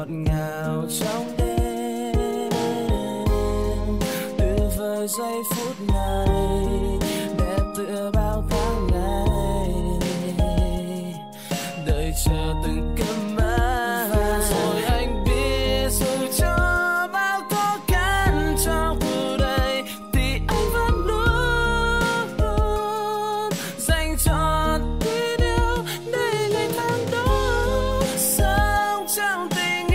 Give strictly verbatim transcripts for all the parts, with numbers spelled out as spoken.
ngọt ngào trong đêm, tuyệt vời giây phút này, đẹp tựa bao tháng ngày, đợi chờ từng cơn mơ. Rồi anh biết dù cho bao khó khăn trong cuộc đời thì anh vẫn luôn luôn dành cho tình yêu để ngày tháng đó sống trong tình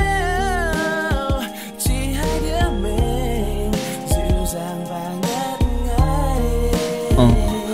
yêu. Chỉ hai đứa mình dịu dàng và ngất ngây. Ờ,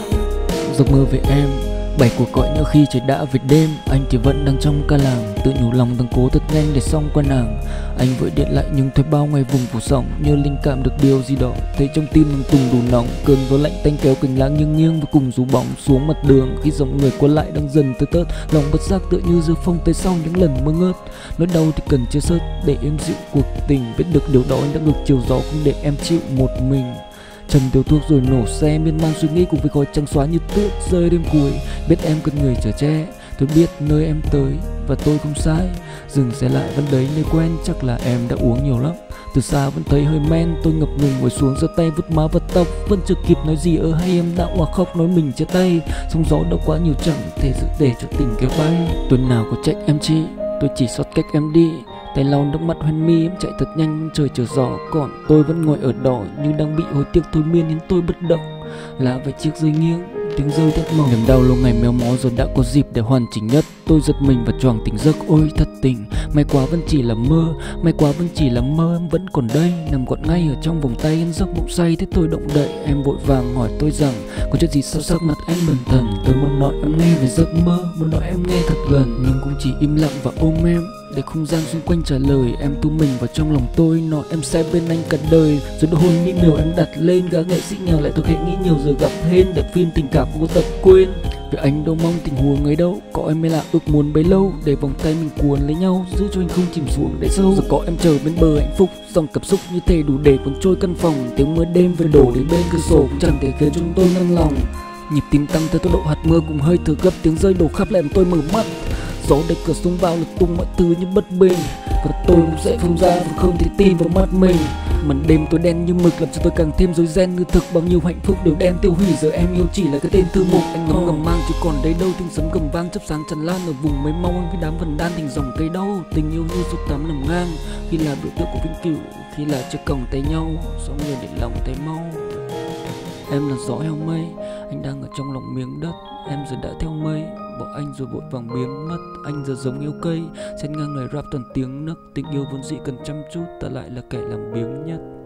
giấc mơ về em, bảy cuộc gọi nữa khi trời đã về đêm. Anh thì vẫn đang trong ca làng, tự nhủ lòng đang cố thật nhanh để xong qua nàng. Anh vội điện lại nhưng thấy bao ngày vùng phủ sóng, như linh cảm được điều gì đó, thấy trong tim mình tùng đủ nóng. Cơn gió lạnh tanh kéo cành lá nghiêng nghiêng và cùng rú bóng xuống mặt đường. Khi dòng người qua lại đang dần tơi tớt, lòng bất giác tựa như dư phong tới sau những lần mơ ngớt. Nỗi đau thì cần chia sớt để em dịu cuộc tình, biết được điều đó anh đã ngược chiều gió không để em chịu một mình. Trần tiêu thuốc rồi nổ xe, miên man suy nghĩ cùng với khói trắng xóa như tuyết rơi đêm cuối. Biết em cần người chở che, tôi biết nơi em tới và tôi không sai. Dừng xe lại vẫn đấy nơi quen, chắc là em đã uống nhiều lắm. Từ xa vẫn thấy hơi men, tôi ngập ngừng ngồi xuống giơ tay vuốt má và tóc. Vẫn chưa kịp nói gì ơ hay em đã hòa khóc nói mình chia tay. Sóng gió đã quá nhiều chẳng thể giữ để cho tình kéo bay. Tôi nào có trách em chi, tôi chỉ xót cách em đi. Tay lau nước mắt hoen mi, em chạy thật nhanh trời chờ gió, còn tôi vẫn ngồi ở đó như đang bị hối tiếc thôi miên nên tôi bất động. Lá vài chiếc rơi nghiêng, tiếng rơi thét mỏng. Niềm đau lâu ngày méo mó rồi đã có dịp để hoàn chỉnh nhất. Tôi giật mình và choàng tỉnh giấc, ôi thật tình, may quá vẫn chỉ là mơ, may quá vẫn chỉ là mơ. Em vẫn còn đây, nằm gọn ngay ở trong vòng tay em giấc mộng say. Thế tôi động đậy, em vội vàng hỏi tôi rằng có chuyện gì sao sắc mặt anh bần thần. Tôi muốn nói em nghe về giấc mơ, muốn nói em nghe thật gần, nhưng cũng chỉ im lặng và ôm em để không gian xung quanh trả lời. Em thu mình vào trong lòng tôi, nói em sẽ bên anh cả đời. Rồi đôi hôn mỹ miều em đặt lên, gã nghệ sĩ nghèo lại tôi khẽ nghĩ nhiều giờ gặp hên. Đẹp phim tình cảm không có tập quên, vì anh đâu mong tình huống ấy đâu. Có em mới là ước muốn bấy lâu, để vòng tay mình cuốn lấy nhau, giữ cho anh không chìm xuống đáy sâu. Rồi có em chờ bên bờ hạnh phúc, dòng cảm xúc như thể đủ để cuốn trôi căn phòng. Tiếng mưa đêm về đổ đến bên cửa sổ cũng chẳng thể khiến chúng tôi ngăn lòng. Nhịp tim tăng theo tốc độ hạt mưa cùng hơi thở gấp, tiếng rơi đổ khắp làm tôi mở mắt. Gió đẩy cửa sông vào lật tung mọi thứ như bất bình, và tôi cũng sẽ không ra và không thể tin vào mắt mình. Màn đêm tối đen như mực làm cho tôi càng thêm rối ren như thực. Bao nhiêu hạnh phúc đều đen tiêu hủy, giờ em yêu chỉ là cái tên thư mục. Anh ngấm ngầm mang chứ còn đây đâu, tiếng sấm gầm vang chớp sáng tràn lan ở vùng mấy mong với đám vần đan thành dòng cây đâu. Tình yêu như số tám nằm ngang, khi là biểu tượng của vĩnh cửu, khi là chiếc còng tay nhau, sống người để lòng thấy mau. Em là gió heo mây, anh đang ở trong lòng miếng đất. Em giờ đã theo mây, bỏ anh rồi vội vàng biến mất. Anh giờ giống yêu cây, xen ngang lời rap toàn tiếng nấc. Tình yêu vốn dĩ cần chăm chút, ta lại là kẻ làm biếng nhất.